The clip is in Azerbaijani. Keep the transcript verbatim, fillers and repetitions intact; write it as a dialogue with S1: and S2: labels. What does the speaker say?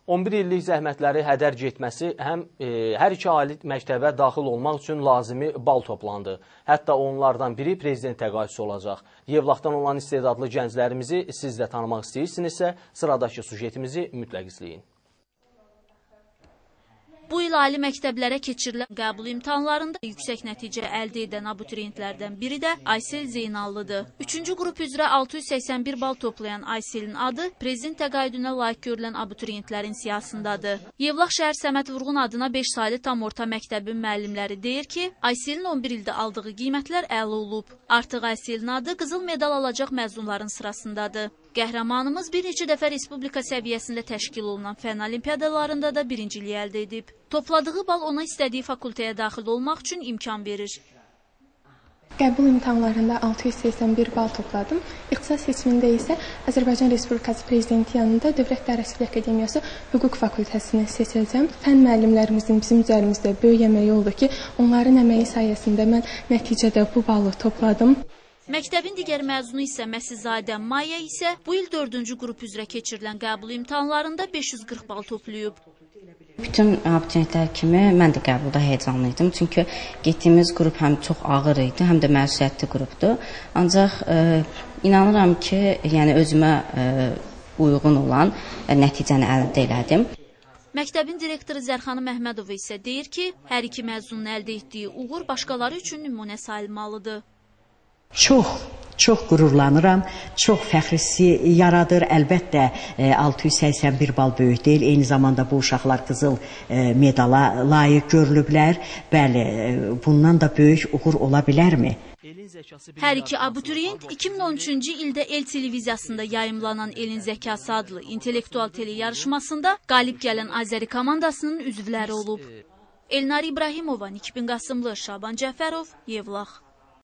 S1: on bir illik zəhmətləri hədər getməsi həm e, hər iki ali məktəbə daxil olmaq üçün lazımi bal toplandı. Hətta onlardan biri prezident təqaüdçüsü olacaq. Yevlaxdan olan istedadlı gənclərimizi siz də tanımaq istəyirsinizsə, sıradakı sujetimizi mütləq izləyin.
S2: Bu il ali məktəblərə keçirilən qəbul imtahanlarında yüksək nəticə əldə edən abituriyentlərdən biri də Aysel Zeynallıdır. Üçüncü qrup üzrə altı yüz səksən bir bal toplayan Ayselin adı prezident təqaüdünə layiq görülən abituriyentlərin siyahısındadır. Yevlax şəhər Səməd Vurğun adına beş saylı tam orta məktəbin müəllimləri deyir ki, Ayselin on bir ildə aldığı qiymətlər əla olub. Artıq Ayselin adı qızıl medal alacaq məzunların sırasındadır. Qəhrəmanımız bir neçə dəfə respublika səviyyəsində təşkil olunan fənn olimpiadalarında da birinciliyi əldə edib. Topladığı bal ona istədiyi fakültəyə daxil olmaq üçün imkan verir.
S3: Qəbul imtahanlarında altı yüz səksən bir bal topladım. İxtisas seçimində isə Azərbaycan Respublikası Prezidenti yanında Dövlət Dərəcəli Akademiyası Hüquq Fakültəsini seçəcəm. Fənn müəllimlərimizin bizim üzərimizdə böyük əməyi oldu ki, onların əməyi sayəsində mən nəticədə bu balı topladım.
S2: Məktəbin digər məzunu isə Məsizadə Maya isə bu il dördüncü qrup üzrə keçirilən qəbul imtahanlarında beş yüz qırx bal toplayıb.
S4: Bütün abituriyentlər kimi mən də qəbulda heyecanlıydım. Çünki getdiyimiz qrup həm çox ağır idi, həm də məsuliyyətli qrupdur. Ancaq e, inanıram ki, yəni özümə e, uyğun olan e, nəticəni əldə elədim.
S2: Məktəbin direktoru Zərxanı Məhmədova isə deyir ki, hər iki məzunun əldə etdiyi uğur başqaları üçün nümunə sayılmalıdır.
S5: Çox, çox qürurlanıram, çox fəxr hissi yaradır. Əlbəttə altı yüz səksən bir bal böyük deyil. Eyni zamanda bu uşaqlar qızıl medala layiq görülüblər. Bəli, bundan da böyük uğur ola bilərmi?
S2: Hər iki abituriyent iki min on üçüncü ildə El televiziyasında yayımlanan Elin Zəkası adlı intellektual tele yarışmasında qalib gələn Azəri komandasının üzvləri olub. Elnar İbrahimova, Nikbin Qasımlı, Şaban Cəfərov, Yevlax.